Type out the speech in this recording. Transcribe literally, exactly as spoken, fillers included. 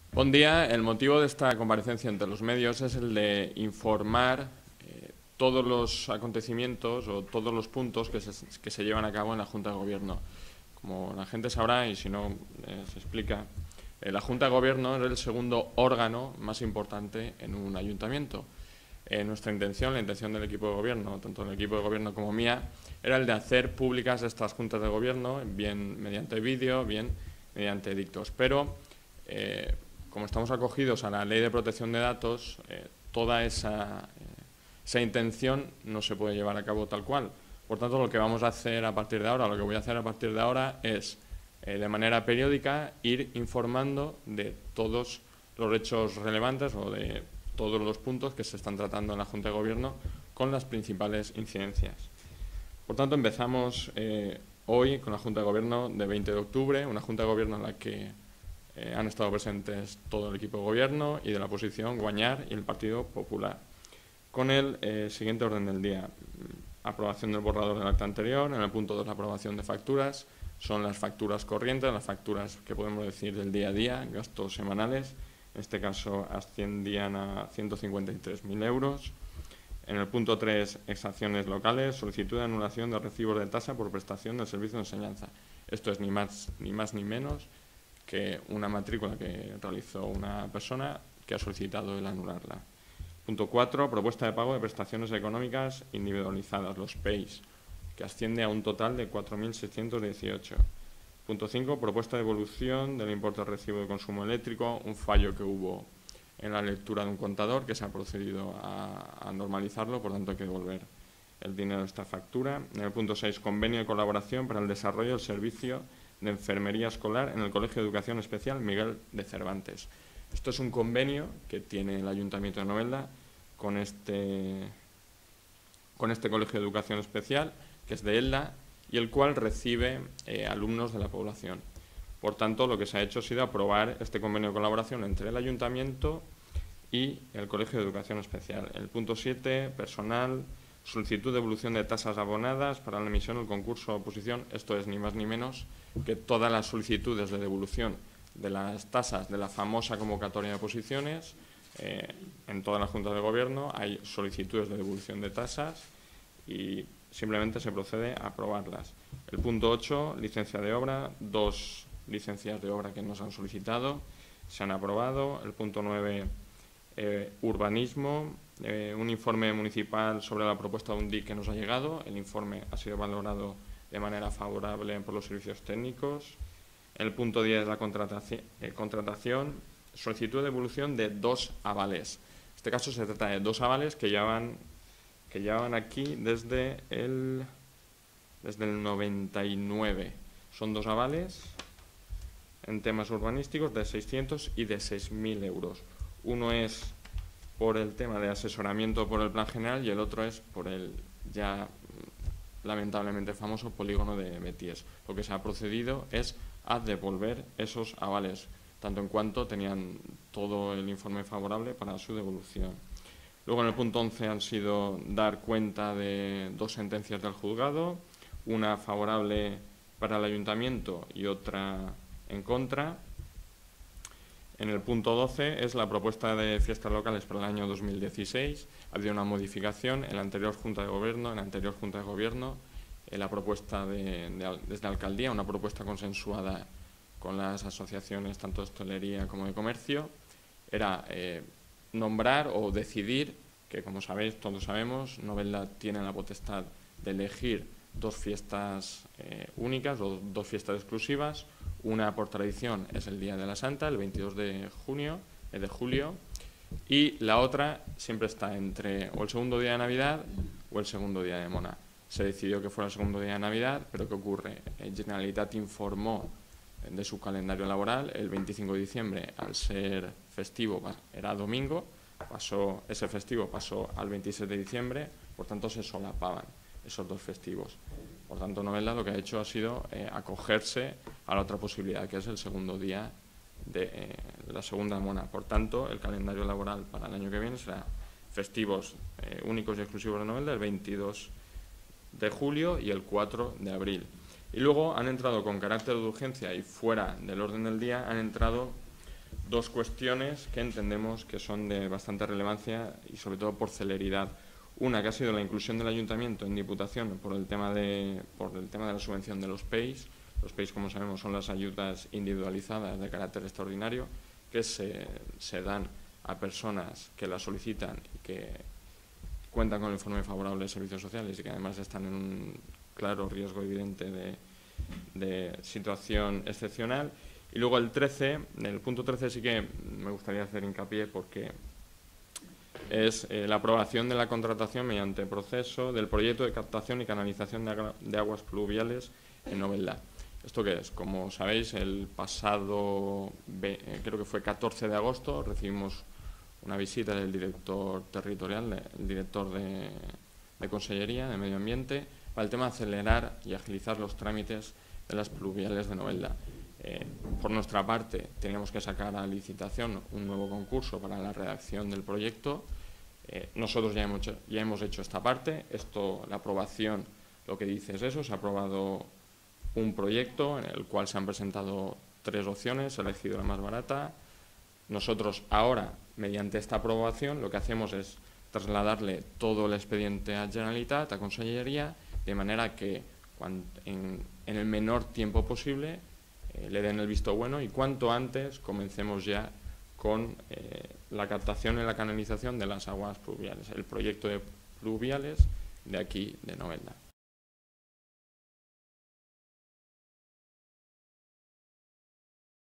Buen día. El motivo de esta comparecencia ante los medios es el de informar eh, todos los acontecimientos o todos los puntos que se, que se llevan a cabo en la Junta de Gobierno. Como la gente sabrá, y si no eh, se explica, eh, la Junta de Gobierno es el segundo órgano más importante en un ayuntamiento. Eh, nuestra intención, la intención del equipo de gobierno, tanto del equipo de gobierno como mía, era el de hacer públicas estas juntas de gobierno, bien mediante vídeo, bien mediante edictos. Pero, eh, como estamos acogidos a la Ley de Protección de Datos, eh, toda esa, eh, esa intención no se puede llevar a cabo tal cual. Por tanto, lo que vamos a hacer a partir de ahora, lo que voy a hacer a partir de ahora es, eh, de manera periódica, ir informando de todos los hechos relevantes o de todos los puntos que se están tratando en la Junta de Gobierno con las principales incidencias. Por tanto, empezamos eh, hoy con la Junta de Gobierno de veinte de octubre, una Junta de Gobierno en la que eh, han estado presentes todo el equipo de Gobierno y de la oposición, Guanyar y el Partido Popular. Con el eh, siguiente orden del día: aprobación del borrador del acta anterior. En el punto dos, la aprobación de facturas. Son las facturas corrientes, las facturas que podemos decir del día a día, gastos semanales. En este caso ascendían a ciento cincuenta y tres mil euros. En el punto tres, exacciones locales, solicitud de anulación de recibos de tasa por prestación del servicio de enseñanza. Esto es ni más ni, más, ni menos que una matrícula que realizó una persona que ha solicitado el anularla. Punto cuatro, propuesta de pago de prestaciones económicas individualizadas, los P E Is, que asciende a un total de cuatro mil seiscientos dieciocho. Punto cinco, propuesta de devolución del importe de recibo de consumo eléctrico, un fallo que hubo en la lectura de un contador que se ha procedido a, a normalizarlo, por tanto hay que devolver el dinero de esta factura. En el punto seis, convenio de colaboración para el desarrollo del servicio de enfermería escolar en el Colegio de Educación Especial Miguel de Cervantes. Esto es un convenio que tiene el Ayuntamiento de Novelda con este, con este Colegio de Educación Especial, que es de ELDA, y el cual recibe eh, alumnos de la población. Por tanto, lo que se ha hecho ha sido aprobar este convenio de colaboración entre el Ayuntamiento y el Colegio de Educación Especial. El punto siete, personal, solicitud de devolución de tasas abonadas para la emisión del concurso de oposición. Esto es ni más ni menos que todas las solicitudes de devolución de las tasas de la famosa convocatoria de oposiciones. Eh, en todas las juntas de gobierno hay solicitudes de devolución de tasas y simplemente se procede a aprobarlas. El punto ocho, licencia de obra, dos licencias de obra que nos han solicitado, se han aprobado. El punto nueve, eh, urbanismo, eh, un informe municipal sobre la propuesta de un D I C que nos ha llegado. El informe ha sido valorado de manera favorable por los servicios técnicos. El punto diez, la contratación, eh, contratación, solicitud de devolución de dos avales. En este caso se trata de dos avales que llevan que llevan aquí desde el, desde el noventa y nueve. Son dos avales en temas urbanísticos de seiscientos y de seis mil euros. Uno es por el tema de asesoramiento por el plan general y el otro es por el ya lamentablemente famoso polígono de Beties. Lo que se ha procedido es a devolver esos avales, tanto en cuanto tenían todo el informe favorable para su devolución. Luego, en el punto once, han sido dar cuenta de dos sentencias del juzgado, una favorable para el ayuntamiento y otra en contra. En el punto doce es la propuesta de fiestas locales para el año dos mil dieciséis. Ha habido una modificación en la anterior Junta de Gobierno, en la anterior Junta de Gobierno, en la propuesta de, de, desde la alcaldía, una propuesta consensuada con las asociaciones tanto de hostelería como de comercio, era eh, nombrar o decidir, que como sabéis, todos sabemos, Novelda tiene la potestad de elegir dos fiestas eh, únicas o dos fiestas exclusivas. Una por tradición es el Día de la Santa, el veintidós de junio, eh, de julio, y la otra siempre está entre o el segundo día de Navidad o el segundo día de Mona. Se decidió que fuera el segundo día de Navidad, pero ¿qué ocurre? El Generalitat informó de su calendario laboral el veinticinco de diciembre, al ser festivo, era domingo, pasó, ese festivo pasó al veintisiete de diciembre, por tanto se solapaban esos dos festivos. Por tanto, Novelda lo que ha hecho ha sido eh, acogerse a la otra posibilidad, que es el segundo día de eh, la segunda mona. Por tanto, el calendario laboral para el año que viene será festivos eh, únicos y exclusivos de Novelda el veintidós de julio y el cuatro de abril. Y luego han entrado con carácter de urgencia y fuera del orden del día, han entrado dos cuestiones que entendemos que son de bastante relevancia y sobre todo por celeridad. Una que ha sido la inclusión del Ayuntamiento en Diputación por el tema de, por el tema de la subvención de los P E Is. Los P E Is, como sabemos, son las ayudas individualizadas de carácter extraordinario que se, se dan a personas que las solicitan y que cuentan con el informe favorable de servicios sociales y que además están en un claro riesgo evidente de, de situación excepcional. Y luego el trece, en el punto trece sí que me gustaría hacer hincapié porque es eh, la aprobación de la contratación mediante proceso del proyecto de captación y canalización de, de aguas pluviales en Novelda. ¿Esto qué es? Como sabéis, el pasado, eh, creo que fue catorce de agosto, recibimos una visita del director territorial, el director de, de Consellería de Medio Ambiente, para el tema de acelerar y agilizar los trámites de las pluviales de Novelda. Eh, por nuestra parte, teníamos que sacar a licitación un nuevo concurso para la redacción del proyecto. Eh, nosotros ya hemos, ya hemos hecho esta parte. Esto, la aprobación, lo que dice es eso, se ha aprobado un proyecto en el cual se han presentado tres opciones, se ha elegido la más barata. Nosotros ahora, mediante esta aprobación, lo que hacemos es trasladarle todo el expediente a Generalitat, a Consellería, de manera que cuando, en, en el menor tiempo posible eh, le den el visto bueno y cuanto antes comencemos ya con eh, la captación y la canalización de las aguas pluviales, el proyecto de pluviales de aquí, de Novelda.